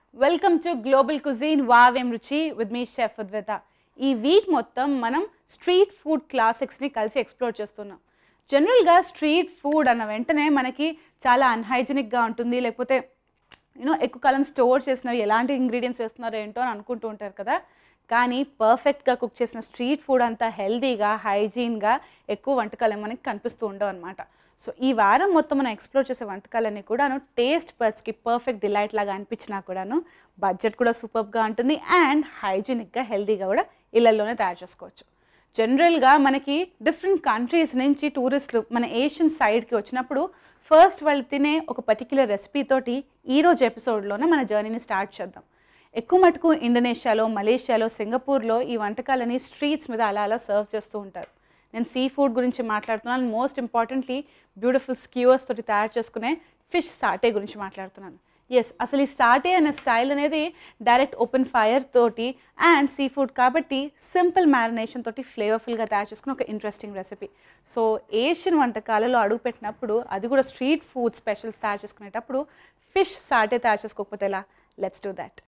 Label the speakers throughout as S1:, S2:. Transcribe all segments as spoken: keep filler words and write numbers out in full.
S1: Welcome to Global Cuisine Vaavem Ruchi with me Chef Udvita. ఈ week మొత్తం మనం street food క్లాసిక్స్ని కలిసి explore చేస్తున్నాం. జనరల్గా స్ట్రీట్ ఫుడ్ అన్న వెంటనే మనకి చాలా అన్హైజెనిక్గా ఉంటుంది, లేకపోతే యూనో ఎక్కువ కాలం స్టోర్ చేసినవి ఎలాంటి ఇంగ్రీడియంట్స్ వేస్తున్నారో ఏంటో అని అనుకుంటూ ఉంటారు కదా. కానీ పర్ఫెక్ట్గా కుక్ చేసిన స్ట్రీట్ ఫుడ్ అంతా హెల్తీగా హైజీన్గా ఎక్కువ వంటకాలు మనకి కనిపిస్తూ ఉండవు అనమాట. సో ఈ వారం మొత్తం మనం ఎక్స్ప్లోర్ చేసే వంటకాలన్నీ కూడాను టేస్ట్ బడ్స్కి పర్ఫెక్ట్ డిలైట్ లాగా అనిపించినా కూడాను బడ్జెట్ కూడా సూపర్గా ఉంటుంది అండ్ హైజీనిక్గా హెల్తీగా కూడా ఇళ్లలోనే తయారు చేసుకోవచ్చు. జనరల్గా మనకి డిఫరెంట్ కంట్రీస్ నుంచి టూరిస్టులు మన ఏషియన్ సైడ్కి వచ్చినప్పుడు ఫస్ట్ వాళ్ళు తినే ఒక పర్టిక్యులర్ రెసిపీ తోటి ఈరోజు ఎపిసోడ్లోనే మన జర్నీని స్టార్ట్ చేద్దాం. ఎక్కువ మటుకు ఇండోనేషియాలో, మలేషియాలో, సింగపూర్లో ఈ వంటకాలని స్ట్రీట్స్ మీద అలా అలా సర్వ్ చేస్తూ ఉంటారు. నేను సీ ఫుడ్ గురించి మాట్లాడుతున్నాను. మోస్ట్ ఇంపార్టెంట్లీ బ్యూటిఫుల్ స్క్యూవర్స్ తోటి తయారు చేసుకునే ఫిష్ సాటే గురించి మాట్లాడుతున్నాను. ఎస్, అసలు ఈ సాటే అనే స్టైల్ అనేది డైరెక్ట్ ఓపెన్ ఫైర్ తోటి అండ్ సీ ఫుడ్ కాబట్టి సింపుల్ మ్యారినేషన్ తోటి ఫ్లేవర్ఫుల్గా తయారు చేసుకుని ఒక ఇంట్రెస్టింగ్ రెసిపీ. సో ఏషియన్ వంటకాలలో అడుగు పెట్టినప్పుడు, అది కూడా స్ట్రీట్ ఫుడ్ స్పెషల్స్ తయారు చేసుకునేటప్పుడు ఫిష్ సాటే తయారు చేసుకోకపోతే ఎలా? Let's do that.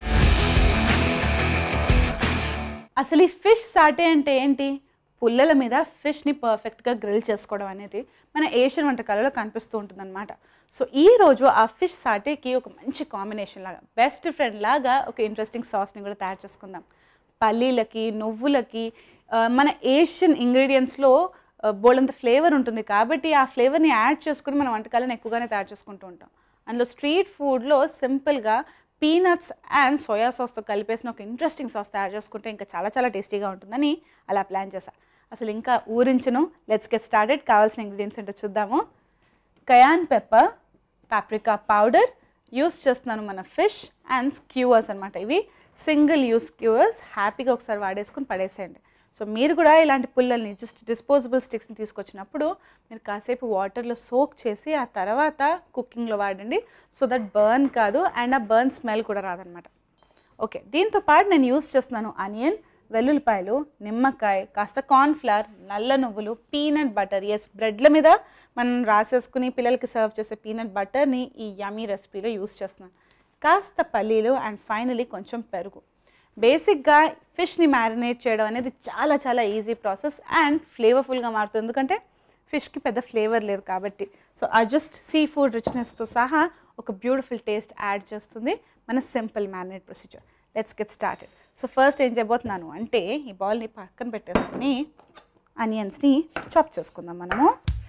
S1: అసలు ఈ ఫిష్ సాటే అంటే ఏంటి? పుల్లల మీద ఫిష్ని పర్ఫెక్ట్గా గ్రిల్ చేసుకోవడం అనేది మన ఏషియన్ వంటకాలలో కనిపిస్తూ ఉంటుంది అనమాట. సో ఈరోజు ఆ ఫిష్ సాటేకి ఒక మంచి కాంబినేషన్ లాగా, బెస్ట్ ఫ్రెండ్ లాగా ఒక ఇంట్రెస్టింగ్ సాస్ని కూడా తయారు చేసుకుందాం. పల్లీలకి, నువ్వులకి మన ఏషియన్ ఇంగ్రీడియంట్స్లో బోల్డంత ఫ్లేవర్ ఉంటుంది కాబట్టి ఆ ఫ్లేవర్ని యాడ్ చేసుకుని మన వంటకాలను ఎక్కువగానే తయారు చేసుకుంటూ ఉంటాం. అందులో స్ట్రీట్ ఫుడ్లో సింపుల్గా పీనట్స్ అండ్ సోయా సాస్తో కలిపేసిన ఒక ఇంట్రెస్టింగ్ సాస్ తయారు చేసుకుంటే ఇంకా చాలా చాలా టేస్టీగా ఉంటుందని అలా ప్లాన్ చేశాను. అసలు ఇంకా ఊరించను, లెట్స్ గెట్ స్టార్టెడ్. కావాల్సిన ఇంగ్రీడియంట్స్ ఏంటో చూద్దాము. Cayenne pepper, paprika powder, use చేస్తున్నాను మన ఫిష్ అండ్ స్క్యూవర్స్ అనమాట. ఇవి సింగిల్ యూస్ స్క్యూవర్స్, హ్యాపీగా ఒకసారి వాడేసుకుని పడేసేయండి. సో మీరు కూడా ఇలాంటి పుల్లల్ని జస్ట్ డిస్పోజబుల్ స్టిక్స్ని తీసుకొచ్చినప్పుడు మీరు కాసేపు వాటర్లో సోక్ చేసి ఆ తర్వాత కుకింగ్లో వాడండి. సో దట్ బర్న్ కాదు అండ్ ఆ బర్న్ స్మెల్ కూడా రాదనమాట. ఓకే, దీంతో పాటు నేను యూస్ చేస్తున్నాను ఆనియన్, వెల్లుల్లిపాయలు, నిమ్మకాయ, కాస్త కార్న్ఫ్లవర్, నల్ల నువ్వులు, పీనట్ బటర్. ఎస్, బ్రెడ్ల మీద మనం రాసేసుకుని పిల్లలకి సర్వ్ చేసే పీనట్ బటర్ని ఈ యమీ రెసిపీలో యూస్ చేస్తున్నాను. కాస్త పల్లీలు అండ్ ఫైనలీ కొంచెం పెరుగు. బేసిక్గా ఫిష్ని మ్యారినేట్ చేయడం అనేది చాలా చాలా ఈజీ ప్రాసెస్ అండ్ ఫ్లేవర్ఫుల్గా మారుతుంది, ఎందుకంటే ఫిష్కి పెద్ద ఫ్లేవర్ లేదు కాబట్టి. సో ఆ జస్ట్ సీ ఫుడ్ రిచ్నెస్తో సహా ఒక బ్యూటిఫుల్ టేస్ట్ యాడ్ చేస్తుంది మన simple marinate procedure. Let's get started. So first ఏం చేయబోతున్నాను అంటే ఈ బాల్ని పక్కన పెట్టేసుకుని ఆనియన్స్ని చాప్ చేసుకుందాం మనము.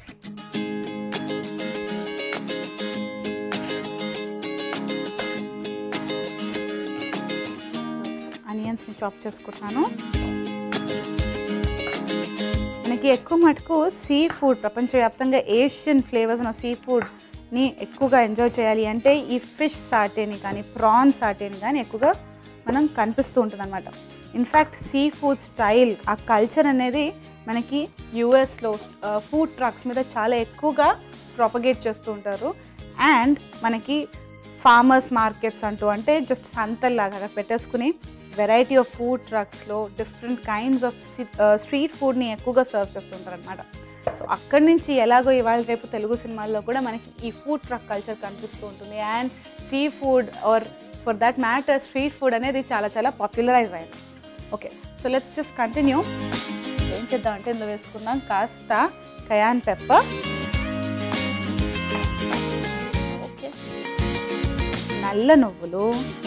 S1: ఆనియన్స్ని చాప్ చేసుకుంటున్నాను. మనకి ఎక్కువ మటుకు సీ ఫుడ్, ప్రపంచవ్యాప్తంగా ఏషియన్ ఫ్లేవర్స్ ఉన్న సీ ఫుడ్ని ఎక్కువగా ఎంజాయ్ చేయాలి అంటే ఈ ఫిష్ సాటేని కానీ ప్రాన్ సాటేని కానీ ఎక్కువగా మనం కనిపిస్తూ ఉంటుంది అనమాట. ఇన్ఫ్యాక్ట్ సీ ఫుడ్ స్టైల్, ఆ కల్చర్ అనేది మనకి యూఎస్లో ఫుడ్ ట్రక్స్ మీద చాలా ఎక్కువగా ప్రాపగేట్ చేస్తూ ఉంటారు. అండ్ మనకి ఫార్మర్స్ మార్కెట్స్ అంటూ, అంటే జస్ట్ సంతల్లాగా పెట్టేసుకుని వెరైటీ ఆఫ్ ఫుడ్ ట్రక్స్లో డిఫరెంట్ కైండ్స్ ఆఫ్ స్ట్రీట్ ఫుడ్ని ఎక్కువగా సర్వ్ చేస్తుంటారు అనమాట. సో అక్కడి నుంచి ఎలాగో ఇవాళ రేపు తెలుగు సినిమాల్లో కూడా మనకి ఈ ఫుడ్ ట్రక్ కల్చర్ కనిపిస్తూ ఉంటుంది. And seafood or for that matter street food అనేది చాలా చాలా పాపులరైజ్ అయింది. Okay, so let's just continue. ఏం చేద్దాం అంటే ఇందులో వేసుకుందాం కాస్త కయాన్ పెప్పర్, ఓకే, నల్ల నువ్వులు,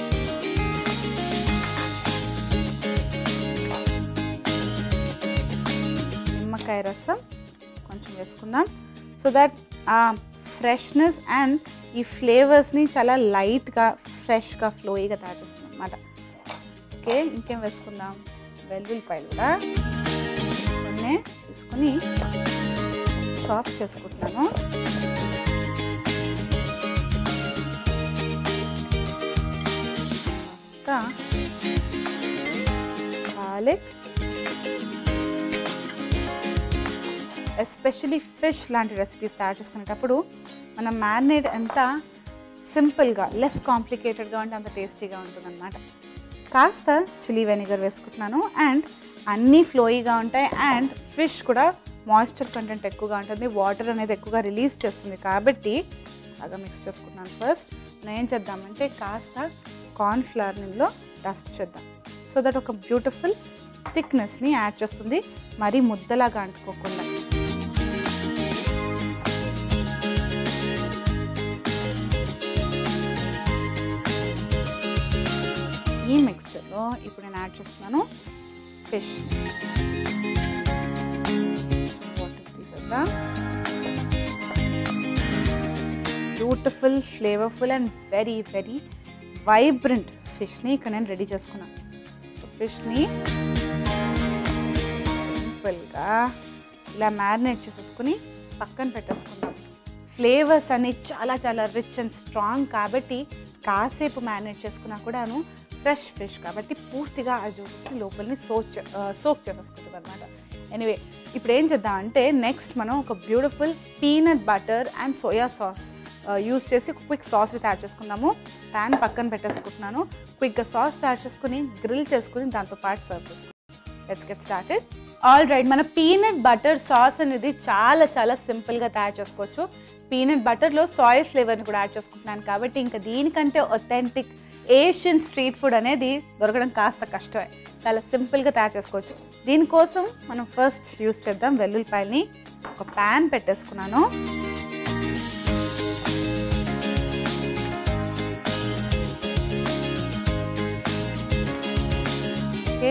S1: నిమ్మకాయ రసం కొంచెం వేసుకుందాం. సో దట్ ఆ ఫ్రెష్నెస్ అండ్ ఈ ఫ్లేవర్స్ని చాలా లైట్గా, ఫ్రెష్గా, ఫ్లోయిగా తయారు చేస్తుంది అనమాట. ఓకే, ఇంకేం వేసుకుందాం? వెల్లుల్లిపాయలు కూడా కొన్ని తీసుకుని చాప్ చేసుకుంటున్నాను. గార్లిక్, ఎస్పెషలీ ఫిష్ లాంటి రెసిపీస్ తయారు చేసుకునేటప్పుడు మనం మ్యారినేట్ ఎంత సింపుల్గా, లెస్ కాంప్లికేటెడ్గా ఉంటే అంత టేస్టీగా ఉంటుంది అనమాట. కాస్త చిల్లీ వెనిగర్ వేసుకుంటున్నాను అండ్ అన్నీ ఫ్లోయిగా ఉంటాయి అండ్ ఫిష్ కూడా మాయిశ్చర్ కంటెంట్ ఎక్కువగా ఉంటుంది, వాటర్ అనేది ఎక్కువగా రిలీజ్ చేస్తుంది కాబట్టి బాగా మిక్స్ చేసుకున్నాను. ఫస్ట్ నేను ఏం చేద్దామంటే కాస్త కార్న్ ఫ్లవర్ ఇందులో డస్ట్ చేద్దాం. సో దట్ ఒక బ్యూటిఫుల్ థిక్నెస్ని యాడ్ చేస్తుంది, మరీ ముద్దలాగా అంటుకోకుండా. ఈ మిక్స్చర్లో ఇప్పుడు నేను యాడ్ చేస్తున్నాను ఫిష్. వాటర్ తీసేద్దాం. Beautiful, flavourful and very very vibrant ఫిష్ని ఇక్కడ నేను రెడీ చేసుకున్నాను. సో ఫిష్ని సింపుల్గా ఇలా మ్యారినేట్ చేసేసుకుని పక్కన పెట్టేసుకుందాం. ఫ్లేవర్స్ అన్ని చాలా చాలా రిచ్ అండ్ స్ట్రాంగ్ కాబట్టి కాసేపు మ్యారినేట్ చేసుకున్నా కూడాను ఫ్రెష్ ఫిష్ కాబట్టి పూర్తిగా ఆ జ్యూస్ని లోపలిని సోక్ సోక్ చేసేసుకుంటుంది అనమాట. ఎనీవే ఇప్పుడు ఏం చేద్దామంటే నెక్స్ట్ మనం ఒక beautiful peanut butter and soya sauce use చేసి ఒక క్విక్ సాస్ తయారు చేసుకుందాము. ప్యాన్ పక్కన పెట్టేసుకుంటున్నాను. క్విక్గా సాస్ తయారు చేసుకుని గ్రిల్ చేసుకుని దాంతో పాటు సర్వ్ చేసుకుంటాం. Let's get started. All right, మన పీనట్ బటర్ సాస్ అనేది చాలా చాలా సింపుల్గా తయారు చేసుకోవచ్చు. పీనట్ బటర్లో సాయ్ ఫ్లేవర్ని కూడా యాడ్ చేసుకుంటున్నాను కాబట్టి ఇంకా దీనికంటే ఒథెంటిక్ ఏషియన్ స్ట్రీట్ ఫుడ్ అనేది దొరకడం కాస్త కష్టమే. చాలా సింపుల్గా తయారు చేసుకోవచ్చు. దీనికోసం మనం ఫస్ట్ యూస్ చేద్దాం వెల్లుల్లిపాయని. ఒక ప్యాన్ పెట్టేసుకున్నాను. ఓకే,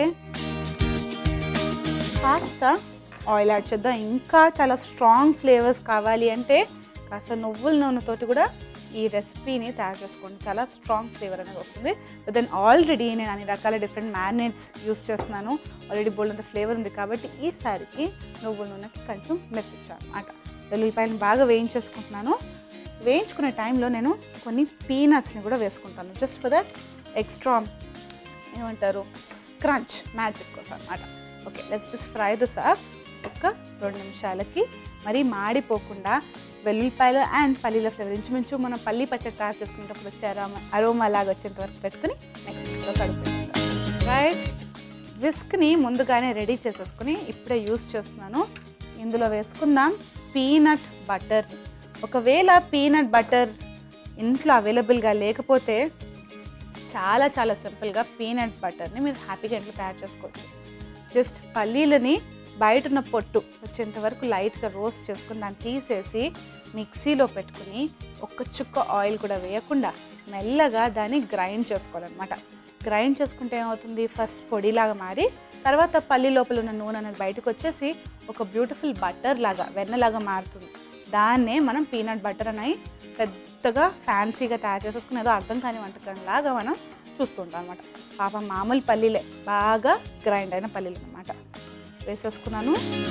S1: కాస్త ఆయిల్ యాడ్ చేద్దాం. ఇంకా చాలా స్ట్రాంగ్ ఫ్లేవర్స్ కావాలి అంటే కాస్త నువ్వుల నూనెతోటి కూడా ఈ రెసిపీని తయారు చేసుకోండి, చాలా స్ట్రాంగ్ ఫ్లేవర్ అనేది వస్తుంది. బట్ దెన్ ఆల్రెడీ నేను అన్ని రకాల డిఫరెంట్ మ్యారినేట్స్ యూస్ చేస్తున్నాను. ఆల్రెడీ బోల్డ్ అంత ఫ్లేవర్ ఉంది కాబట్టి ఈసారికి నువ్వుల నూనెకి కొంచెం మెప్పించాను అనమాట. వెల్లుల్లిపాయలను బాగా వేయించేసుకుంటున్నాను. వేయించుకునే టైంలో నేను కొన్ని పీనట్స్ని కూడా వేసుకుంటాను, జస్ట్ ఫర్ దట్ ఎక్స్ట్రా ఏమంటారు క్రంచ్ మ్యాజిక్ కోసం అనమాట. Okay, let's just fry this up. ఒక రెండు నిమిషాలకి మరీ మాడిపోకుండా వెల్లుల్లిపాయలు అండ్ పల్లీల ఫ్లేవర్ ఇంచుమించు మనం పల్లీ పచ్చడి తయారు చేసుకునేటప్పుడు వచ్చే అరోమా అరోమా లాగా వచ్చేంత వరకు పెట్టుకుని నెక్స్ట్లో కడుపుకుంటాం. రైట్, విస్క్ని ముందుగానే రెడీ చేసేసుకుని ఇప్పుడే యూస్ చేస్తున్నాను. ఇందులో వేసుకుందాం పీనట్ బటర్. ఒకవేళ పీనట్ బటర్ ఇంట్లో అవైలబుల్గా లేకపోతే చాలా చాలా సింపుల్గా పీనట్ బటర్ని మీరు హ్యాపీగా ఇంట్లో తయారు చేసుకోవచ్చు. జస్ట్ పల్లీలని బయట ఉన్న పొట్టు వచ్చేంత వరకు లైట్గా రోస్ట్ చేసుకుని దాన్ని తీసేసి మిక్సీలో పెట్టుకుని ఒక్క చుక్క ఆయిల్ కూడా వేయకుండా మెల్లగా దాన్ని గ్రైండ్ చేసుకోవాలన్నమాట. గ్రైండ్ చేసుకుంటే ఏమవుతుంది, ఫస్ట్ పొడిలాగా మారి తర్వాత పల్లి లోపల ఉన్న నూనె అనేది బయటకు వచ్చేసి ఒక బ్యూటిఫుల్ బటర్ లాగా వెన్నలాగా మారుతుంది. దాన్నే మనం పీనట్ బటర్ అని పెద్దగా ఫ్యాన్సీగా తయారు చేసేసుకుని ఏదో అర్థం కాని వంటకం లాగా మనం చూస్తుంటాం అనమాట. పాపం మామూలు పల్లీలే, బాగా గ్రైండ్ అయిన పల్లీలు అనమాట. వేసేసుకున్నాను.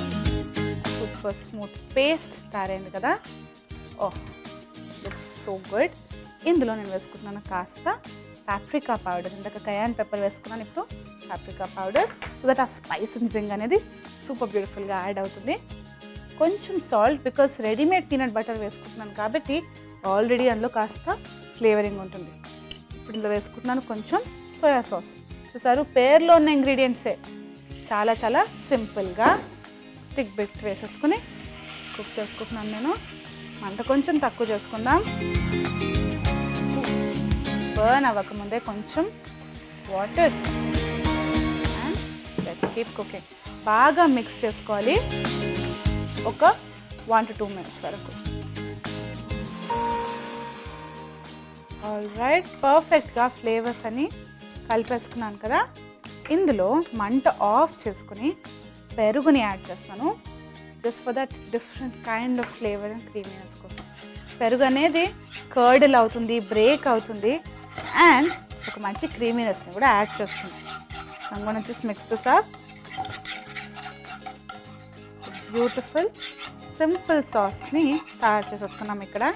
S1: సూపర్ స్మూత్ పేస్ట్ తయారైంది కదా. Oh, it's so good. ఇందులో నేను వేసుకుంటున్నాను కాస్త పాప్రికా పౌడర్. ఇందాక కయాన్ పెప్పర్ వేసుకున్నాను, ఇప్పుడు పాప్రికా పౌడర్. సో దట్ ఆ స్పైస్ అండ్ జింగ్ అనేది సూపర్ బ్యూటిఫుల్గా యాడ్ అవుతుంది. కొంచెం salt, because readymade peanut butter వేసుకుంటున్నాను కాబట్టి ఆల్రెడీ అందులో కాస్త ఫ్లేవరింగ్ ఉంటుంది. ఇప్పుడు ఇందులో వేసుకుంటున్నాను కొంచెం సోయా సాస్. చూసారు, పేర్లో ఉన్న ఇంగ్రీడియంట్సే చాలా చాలా సింపుల్గా థిక్ బిట్ వేసేసుకుని కుక్ చేసుకుంటున్నాను నేను. మంట కొంచెం తక్కువ చేసుకుందాం. బర్న్ అవ్వకముందే కొంచెం water and let's keep cooking. బాగా మిక్స్ చేసుకోవాలి ఒక వన్ టు టూ మినిట్స్ వరకు. ఆల్ రైట్, పర్ఫెక్ట్గా ఫ్లేవర్స్ అని కలిపేసుకున్నాను కదా. ఇందులో మంట ఆఫ్ చేసుకుని పెరుగుని యాడ్ చేస్తాను, just for that different kind of flavour and creaminess కోసం. పెరుగు అనేది కర్డిల్ అవుతుంది, బ్రేక్ అవుతుంది అండ్ ఒక మంచి క్రీమీనెస్ని కూడా యాడ్ చేస్తుంది. So I'm gonna just mix this up. Beautiful simple సాస్ని తయారు చేసేసుకున్నాం ఇక్కడ.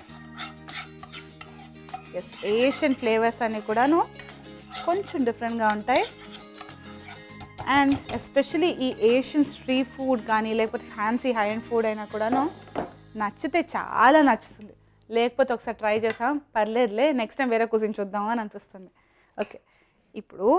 S1: ఎస్, ఏషియన్ ఫ్లేవర్స్ అన్నీ కూడాను కొంచెం డిఫరెంట్గా ఉంటాయి. అండ్ ఎస్పెషలీ ఈ ఏషియన్ స్ట్రీట్ ఫుడ్ కానీ లేకపోతే ఫ్యాన్సీ హై అండ్ ఫుడ్ అయినా కూడాను నచ్చితే చాలా నచ్చుతుంది. లేకపోతే ఒకసారి ట్రై చేసాం, పర్లేదులే నెక్స్ట్ టైం వేరే కుజిన్ చూద్దాము అని అనిపిస్తుంది. ఓకే, ఇప్పుడు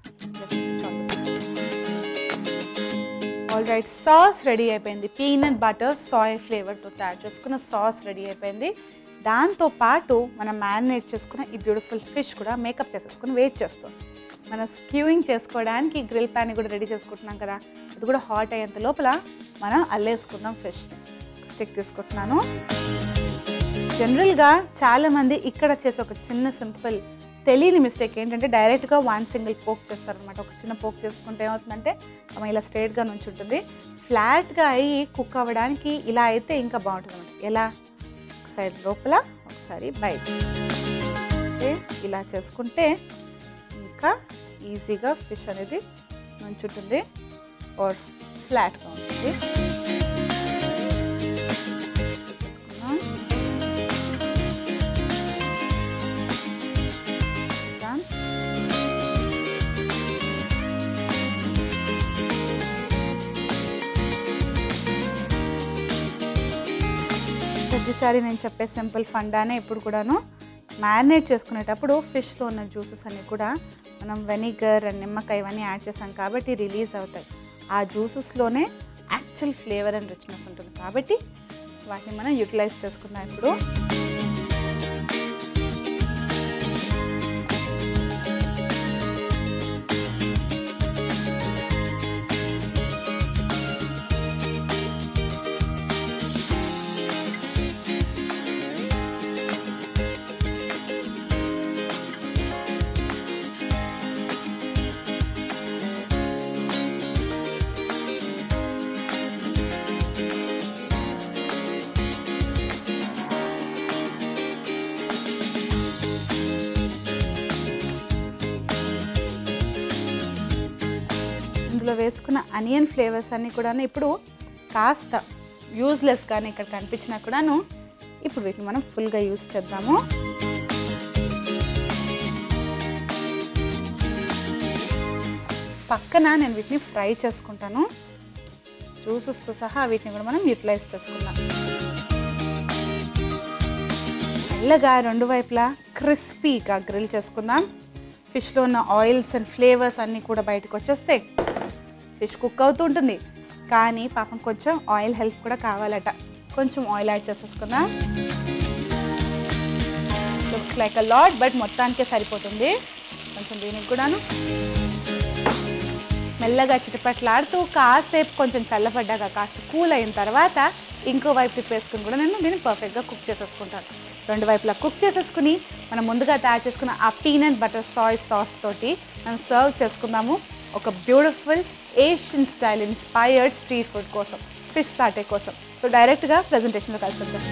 S1: ఆల్ రైట్, సాస్ రెడీ అయిపోయింది. పీనట్ బటర్ సాయ్ ఫ్లేవర్తో తయారు చేసుకున్న సాస్ రెడీ అయిపోయింది. దాంతో పాటు మనం మ్యారినేట్ చేసుకున్న ఈ బ్యూటిఫుల్ ఫిష్ కూడా మేకప్ చేసేసుకుని వెయిట్ చేస్తాం. మనం స్క్యూయింగ్ చేసుకోవడానికి గ్రిల్ ప్యాన్ కూడా రెడీ చేసుకుంటున్నాం కదా, ఇది కూడా హాట్ అయ్యేంత లోపల మనం అల్లేసుకుందాం. ఫిష్ని స్టిక్ తీసుకుంటున్నాను. జనరల్గా చాలామంది ఇక్కడ చేసే ఒక చిన్న సింపుల్ తెలియని మిస్టేక్ ఏంటంటే డైరెక్ట్గా వన్ సింగిల్ పోక్ చేస్తారనమాట. ఒక చిన్న పోక్ చేసుకుంటే ఏమవుతుందంటే ఆమె ఇలా స్ట్రైట్గా నుంచి ఉంటుంది. ఫ్లాట్గా అయ్యి కుక్ అవ్వడానికి ఇలా అయితే ఇంకా బాగుంటుంది అనమాట. ఎలా ఒకసారి లోపల ఒకసారి బయట ఓకే ఇలా చేసుకుంటే ఇంకా ఈజీగా ఫిష్ అనేది నుంచుంటుంది ఆర్ ఫ్లాట్గా ఉంటుంది. చేసుకున్నాం. ప్రతిసారి నేను చెప్పే సింపుల్ ఫండానే ఇప్పుడు కూడాను మ్యారినేట్ చేసుకునేటప్పుడు ఫిష్లో ఉన్న జ్యూసెస్ అన్నీ కూడా మనం వెనిగర్ అండ్ నిమ్మకాయ ఇవన్నీ యాడ్ చేసాం కాబట్టి రిలీజ్ అవుతాయి. ఆ జ్యూసెస్లోనే యాక్చువల్ ఫ్లేవర్ అండ్ రిచ్నెస్ ఉంటుంది కాబట్టి వాటిని మనం యూటిలైజ్ చేసుకున్నాం. ఇప్పుడు ఇందులో వేసుకున్న అనియన్ ఫ్లేవర్స్ అన్నీ కూడాను ఇప్పుడు కాస్త యూజ్లెస్ కానీ ఇక్కడ కనిపించినా కూడాను ఇప్పుడు వీటిని మనం ఫుల్గా యూజ్ చేద్దాము. పక్కన నేను వీటిని ఫ్రై చేసుకుంటాను. జ్యూసెస్తో సహా వీటిని కూడా మనం యూటిలైజ్ చేసుకుందాం. మెల్లగా రెండు వైపులా క్రిస్పీగా గ్రిల్ చేసుకుందాం. ఫిష్లో ఉన్న ఆయిల్స్ అండ్ ఫ్లేవర్స్ అన్నీ కూడా బయటకు వచ్చేస్తే ఫిష్ కుక్ అవుతూ ఉంటుంది. కానీ పాపం కొంచెం ఆయిల్ హెల్ప్ కూడా కావాలట. కొంచెం ఆయిల్ యాడ్ చేసేసుకుందాం. Looks like a lot but మొత్తానికే సరిపోతుంది. కొంచెం దీనికి కూడాను మెల్లగా చిటపట్లాడుతూ కాసేపు కొంచెం చల్లబడ్డాక కాస్త కూల్ అయిన తర్వాత ఇంకో వైపు తిప్పేసుకుని కూడా నేను దీన్ని పర్ఫెక్ట్గా కుక్ చేసేసుకుంటాను. రెండు వైపులా కుక్ చేసేసుకుని మనం ముందుగా తయారు చేసుకున్న ఆ పీనట్ బటర్ సాయ్ సాస్ తోటి మనం సర్వ్ చేసుకుందాము ఒక beautiful Asian style inspired street food కోసం, ఫిష్ సాటే కోసం. సో డైరెక్ట్గా ప్రెజెంటేషన్లో కలుసుకుందాం.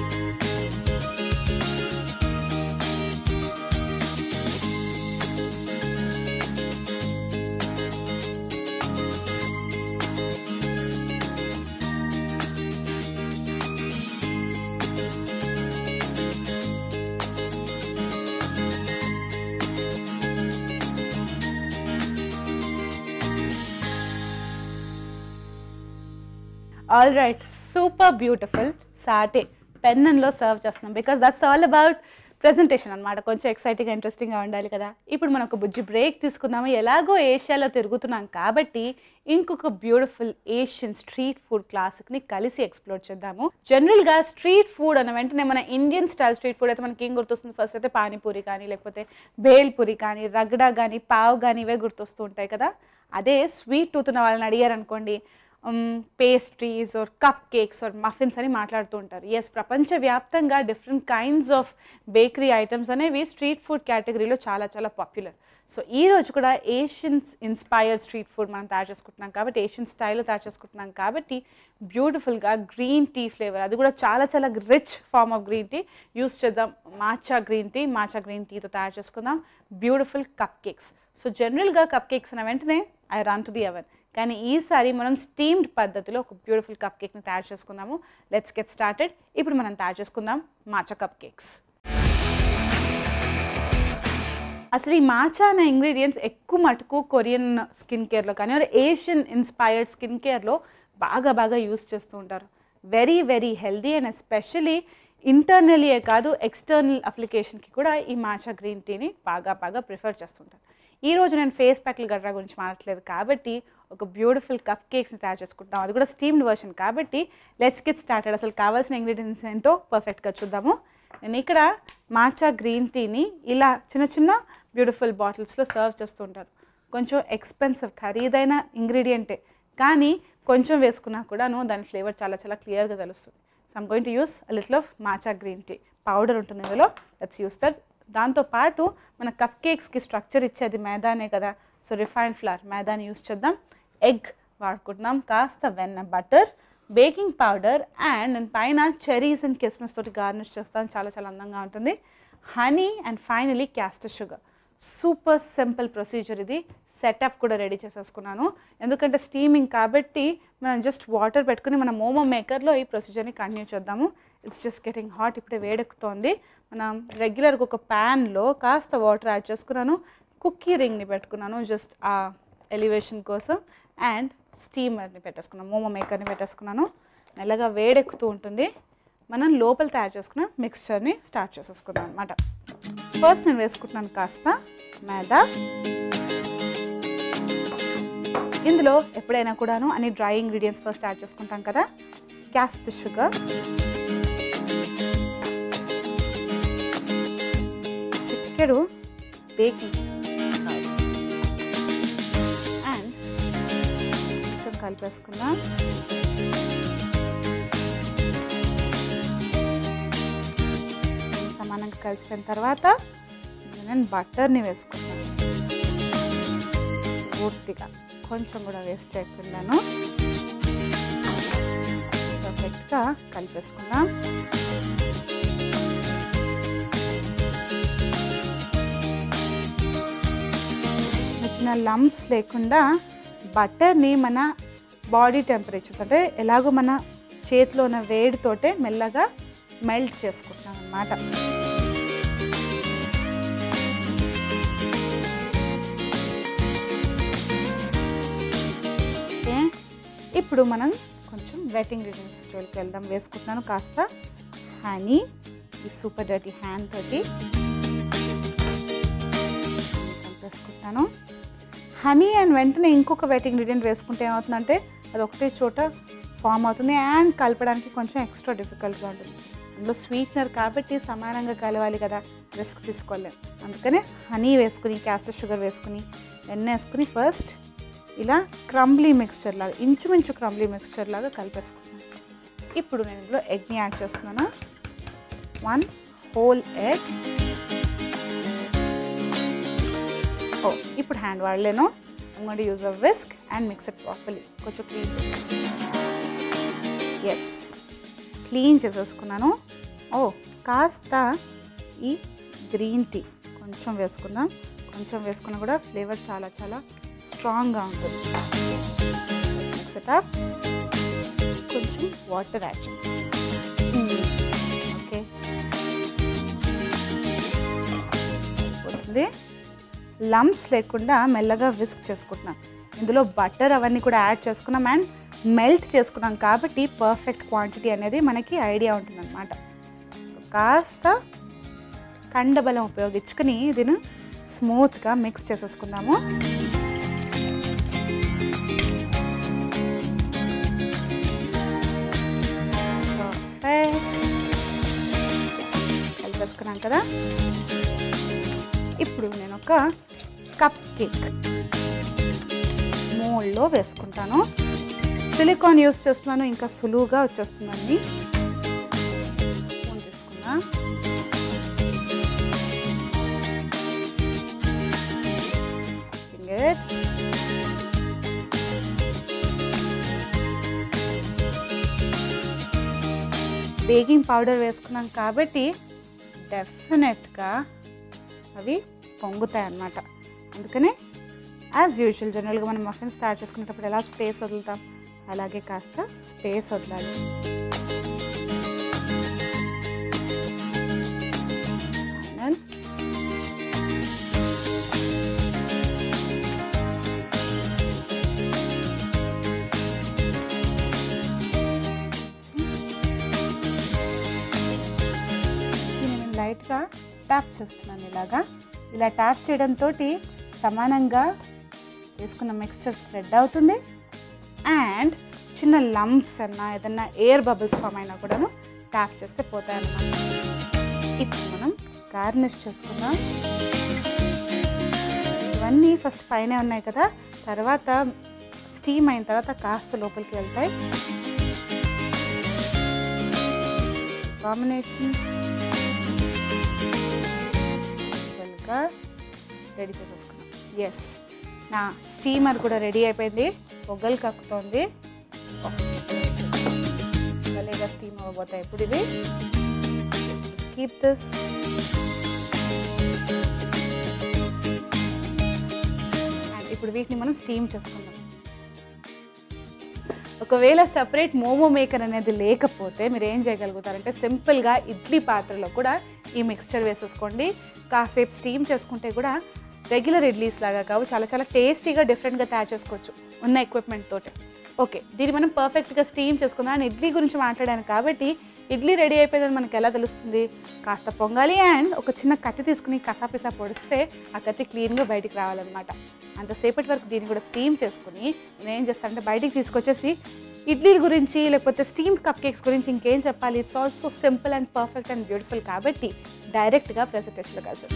S1: All right, super beautiful satay పెన్నన్లో సర్వ్ చేస్తున్నాం because that's all about presentation అనమాట. కొంచెం ఎక్సైటింగ్గా ఇంట్రెస్టింగ్గా ఉండాలి కదా. ఇప్పుడు మనం ఒక బుజ్జి బ్రేక్ తీసుకుందాము. ఎలాగో ఏషియాలో తిరుగుతున్నాం కాబట్టి ఇంకొక బ్యూటిఫుల్ ఏషియన్ స్ట్రీట్ ఫుడ్ క్లాసిక్ని కలిసి ఎక్స్ప్లోర్ చేద్దాము. జనరల్గా స్ట్రీట్ ఫుడ్ అన్న వెంటనే మన ఇండియన్ స్టైల్ స్ట్రీట్ ఫుడ్ అయితే మనకి ఏం గుర్తొస్తుంది? ఫస్ట్ అయితే పానీపూరి కానీ, లేకపోతే భేల్పూరి కానీ, రగడా కానీ, పావ్ కానీ ఇవే గుర్తొస్తూ ఉంటాయి కదా. అదే స్వీట్ టూత్ ఉన్న వాళ్ళని అడిగారు అనుకోండి, pastries or cup cakes or muffins అని మాట్లాడుతూ ఉంటారు. ఎస్, ప్రపంచవ్యాప్తంగా different kinds of bakery items అనేవి స్ట్రీట్ ఫుడ్ కేటగిరీలో చాలా చాలా పాపులర్. సో ఈరోజు కూడా ఏషియన్ ఇన్స్పైర్డ్ స్ట్రీట్ ఫుడ్ మనం తయారు చేసుకుంటున్నాం కాబట్టి, ఏషియన్ స్టైల్లో తయారు చేసుకుంటున్నాం కాబట్టి బ్యూటిఫుల్గా గ్రీన్ టీ ఫ్లేవర్, అది కూడా చాలా చాలా rich form of green tea use చేద్దాం. Matcha green tea, matcha green టీతో తయారు చేసుకుందాం బ్యూటిఫుల్ కప్ కేక్స్. సో జనరల్గా కప్ కేక్స్ అన్న వెంటనే I run to the oven, కానీ ఈసారి మనం స్టీమ్డ్ పద్ధతిలో ఒక బ్యూటిఫుల్ కప్ కేక్ని తయారు చేసుకుందాము. Let's get started. ఇప్పుడు మనం తయారు చేసుకుందాం మాచా కప్ కేక్స్. అసలు ఈ మాచా అనే ఇంగ్రీడియంట్స్ ఎక్కువ మటుకు కొరియన్ స్కిన్ కేర్లో కానీ ఏషియన్ ఇన్స్పైర్డ్ స్కిన్ కేర్లో బాగా బాగా యూస్ చేస్తూ ఉంటారు. Very very healthy and especially ఇంటర్నలీయే కాదు ఎక్స్టర్నల్ అప్లికేషన్కి కూడా ఈ మాచా గ్రీన్ టీని బాగా బాగా ప్రిఫర్ చేస్తుంటారు. ఈరోజు నేను ఫేస్ ప్యాక్ల గడ్రా గురించి మాట్లాడలేదు కాబట్టి ఒక బ్యూటిఫుల్ కప్ కేక్స్ని తయారు చేసుకుంటాం, అది కూడా స్టీమ్డ్ వర్షన్ కాబట్టి లెట్స్ గెట్ స్టార్టెడ్. అసలు కావాల్సిన ఇంగ్రీడియంట్స్ ఏంటో పర్ఫెక్ట్గా చూద్దాము. నేను ఇక్కడ మాచా గ్రీన్ టీని ఇలా చిన్న చిన్న బ్యూటిఫుల్ బాటిల్స్లో సర్వ్ చేస్తూ ఉంటారు. కొంచెం ఎక్స్పెన్సివ్ ఖరీదైన ఇంగ్రీడియంటే, కానీ కొంచెం వేసుకున్నా కూడాను దాని ఫ్లేవర్ చాలా చాలా క్లియర్గా తెలుస్తుంది. So I'm going to use a little of matcha green tea powder ఉంటుంది ఇందులో. Let's use that. దాంతోపాటు మన కప్ కేక్స్కి స్ట్రక్చర్ ఇచ్చేది మైదానే కదా, సో రిఫైన్డ్ ఫ్లవర్ మైదాని యూస్ చేద్దాం. ఎగ్ వాడుకుంటున్నాం, కాస్త వెన్న, బటర్, బేకింగ్ పౌడర్ అండ్ నేను పైన చెరీస్ అండ్ కిస్మిస్ తోటి గార్నిష్ చేస్తాను. చాలా చాలా అందంగా ఉంటుంది. Honey and finally caster sugar. Super simple procedure ఇది. సెటప్ కూడా రెడీ చేసేసుకున్నాను, ఎందుకంటే స్టీమింగ్ కాబట్టి మనం జస్ట్ వాటర్ పెట్టుకుని మన మోమో మేకర్లో ఈ ప్రొసీజర్ని కంటిన్యూ చేద్దాము. It's just getting hot. ఇప్పుడే వేడెక్కుతోంది. మనం రెగ్యులర్గా ఒక ప్యాన్లో కాస్త వాటర్ యాడ్ చేసుకున్నాను, కుక్కీ రింగ్ని పెట్టుకున్నాను జస్ట్ ఆ ఎలివేషన్ కోసం, అండ్ స్టీమర్ని పెట్టేసుకున్నాను, మోమో మేకర్ని పెట్టేసుకున్నాను. మెల్లగా వేడెక్కుతూ ఉంటుంది. మనం లోపల తయారు చేసుకున్న మిక్స్చర్ని స్టార్ట్ చేసేసుకుందాం అనమాట. ఫస్ట్ నేను వేసుకుంటున్నాను కాస్త మైదా. ఇందులో ఎప్పుడైనా కూడాను అన్ని డ్రై ఇంగ్రీడియంట్స్ ఫస్ట్ యాడ్ చేసుకుంటాం కదా. క్యాస్టర్ షుగర్, చిటికెడు బేకింగ్ అండ్ కొంచెం కలిపేసుకుందాం. సమానంగా కలిసిపోయిన తర్వాత నేను బటర్ని వేసుకుంటాను పూర్తిగా, కొంచెం కూడా వేస్ట్ చేయకుండాను. పర్ఫెక్ట్గా కలిపేసుకుందాం. చిన్న లంప్స్ లేకుండా బటర్ని మన బాడీ టెంపరేచర్ అంటే ఎలాగో మన చేతిలో ఉన్న వేడితోటే మెల్లగా మెల్ట్ చేసుకుంటున్నాం అన్నమాట. ఇప్పుడు మనం కొంచెం వెట్ ఇంగ్రీడియంట్స్ జోలికి వెళ్దాం. వేసుకుంటున్నాను కాస్త హనీ, ఈ సూపర్ డర్టీ హ్యాండ్ తోటి కలిపేసుకుంటాను. హనీ అండ్ వెంటనే ఇంకొక వెట్ ఇంగ్రీడియంట్ వేసుకుంటే ఏమవుతుందంటే అది ఒకటే చోట ఫామ్ అవుతుంది అండ్ కలపడానికి కొంచెం ఎక్స్ట్రా డిఫికల్ట్గా ఉంటుంది. అందులో స్వీట్నర్ కాబట్టి సమానంగా కలవాలి కదా, రిస్క్ తీసుకోలేము. అందుకనే హనీ వేసుకుని క్యాస్టర్ షుగర్ వేసుకుని వెన్న వేసుకుని ఫస్ట్ ఇలా క్రంబ్లీ మిక్స్చర్ లాగా, ఇంచుమించు క్రంబ్లీ మిక్స్చర్ లాగా కలిపేసుకున్నాను. ఇప్పుడు నేను ఇందులో ఎగ్ని యాడ్ చేస్తున్నాను. One whole egg. ఓ ఇప్పుడు హ్యాండ్ వాడలేను. I'm going to use a whisk and mix it properly. కొంచెం క్లీన్ ఎస్ క్లీన్ చేసేసుకున్నాను. ఓ కాస్త ఈ గ్రీన్ టీ కొంచెం వేసుకుందాం. కొంచెం వేసుకున్నా కూడా ఫ్లేవర్ చాలా చాలా స్ట్రాంగ్గా ఉంటుంది. Mix it up. కొంచెం వాటర్ యాడ్ చేస్తాం. ఓకే పోతుంది. లంప్స్ లేకుండా మెల్లగా విస్క్ చేసుకుంటున్నాం. ఇందులో బటర్ అవన్నీ కూడా యాడ్ చేసుకున్నాం అండ్ మెల్ట్ చేసుకున్నాం కాబట్టి పర్ఫెక్ట్ క్వాంటిటీ అనేది మనకి ఐడియా ఉంటుందన్నమాట. సో కాస్త కండబలం ఉపయోగించుకుని దీన్ని స్మూత్గా మిక్స్ చేసేసుకుందాము. కలిపేసుకున్నాం కదా. ఇప్పుడు నేను ఒక కప్ కేక్ మోల్డ్లో వేసుకుంటాను. సిలికాన్ యూస్ చేస్తున్నాను, ఇంకా సులువుగా వచ్చేస్తుందండి. స్పూన్ తీసుకున్నా. బేకింగ్ పౌడర్ వేసుకున్నాం కాబట్టి డెఫినెట్గా అవి పొంగుతాయి అన్నమాట. అందుకనే యాజ్ యూజువల్ జనరల్గా మనం మఫిన్స్ తయారు చేసుకునేటప్పుడు ఎలా స్పేస్ వదులుతాం అలాగే కాస్త స్పేస్ వదలాలి. ఫైనల్ నేను లైట్గా ట్యాప్ చేస్తున్నాను. ఇలాగా ఇలా ట్యాప్ చేయడంతో సమానంగా వేసుకున్న మిక్స్చర్ స్ప్రెడ్ అవుతుంది అండ్ చిన్న లంప్స్ అన్నా ఏదన్నా ఎయిర్ బబుల్స్ ఫామ్ అయినా కూడాను ట్యాప్ చేస్తే పోతాయి అన్నమాట. ఇప్పుడు మనం గార్నిష్ చేసుకుందాం. ఇవన్నీ ఫస్ట్ పైనే ఉన్నాయి కదా, తర్వాత స్టీమ్ అయిన తర్వాత కాస్త లోపలికి వెళ్తాయి. కాంబినేషన్ సింపుల్గా రెడీ చేసేసుకున్నాం. ఎస్, నా స్టీమర్ కూడా రెడీ అయిపోయింది, పొగలు కక్కుతోంది. భలేగా స్టీమ్ అవ్వబోతాయి ఇప్పుడు ఇవి. Keep this. అండ్ ఇప్పుడు వీటిని మనం స్టీమ్ చేసుకుందాం. ఒకవేళ సపరేట్ మోమో మేకర్ అనేది లేకపోతే మీరు ఏం చేయగలుగుతారంటే సింపుల్గా ఇడ్లీ పాత్రలో కూడా ఈ మిక్స్చర్ వేసేసుకోండి. కాసేపు స్టీమ్ చేసుకుంటే కూడా రెగ్యులర్ ఇడ్లీస్ లాగా కావు, చాలా చాలా టేస్టీగా డిఫరెంట్గా తయారు చేసుకోవచ్చు ఉన్న ఎక్విప్మెంట్ తోటి. ఓకే, దీన్ని మనం పర్ఫెక్ట్గా స్టీమ్ చేసుకుందాం. అండ్ ఇడ్లీ గురించి మాట్లాడాను కాబట్టి ఇడ్లీ రెడీ అయిపోయిందని మనకు ఎలా తెలుస్తుంది? కాస్త పొంగాలి అండ్ ఒక చిన్న కత్తి తీసుకుని కసాపిసా పొడిస్తే ఆ కత్తి క్లీన్గా బయటికి రావాలన్నమాట. అంతసేపటి వరకు దీన్ని కూడా స్టీమ్ చేసుకుని నేను ఏం చేస్తానంటే బయటికి తీసుకొచ్చేసి ఇడ్లీ గురించి లేకపోతే స్టీమ్ కప్ కేక్స్ గురించి ఇంకేం చెప్పాలి, it's also simple and perfect and beautiful కాబట్టి డైరెక్ట్గా ప్రెజెంటేషన్లో కలిసి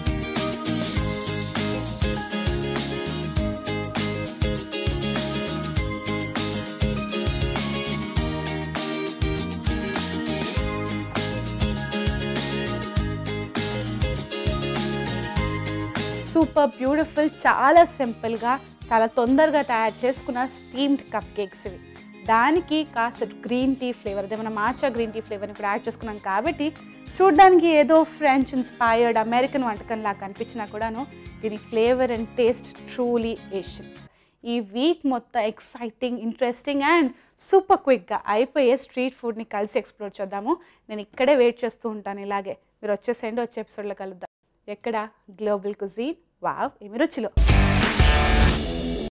S1: సూపర్ బ్యూటిఫుల్, చాలా సింపుల్గా చాలా తొందరగా తయారు చేసుకున్న స్టీమ్డ్ కప్ కేక్స్ ఇవి. దానికి కాస్త గ్రీన్ టీ ఫ్లేవర్, అదే మనం మాచా గ్రీన్ టీ ఫ్లేవర్ని ఇప్పుడు యాడ్ చేసుకున్నాం కాబట్టి చూడడానికి ఏదో ఫ్రెంచ్ ఇన్స్పైర్డ్ అమెరికన్ వంటకంలా కనిపించినా కూడాను దీని flavour and taste truly Asian. ఈ వీక్ మొత్తం ఎక్సైటింగ్, ఇంట్రెస్టింగ్ అండ్ సూపర్ క్విక్గా అయిపోయే స్ట్రీట్ ఫుడ్ని కలిసి ఎక్స్ప్లోర్ చేద్దాము. నేను ఇక్కడే వెయిట్ చేస్తూ ఉంటాను, ఇలాగే మీరు వచ్చేసేయండి. వచ్చే ఎపిసోడ్లో కలుద్దాం. ఎక్కడ? Global cuisine. వావ్, ఏమి రుచిలో.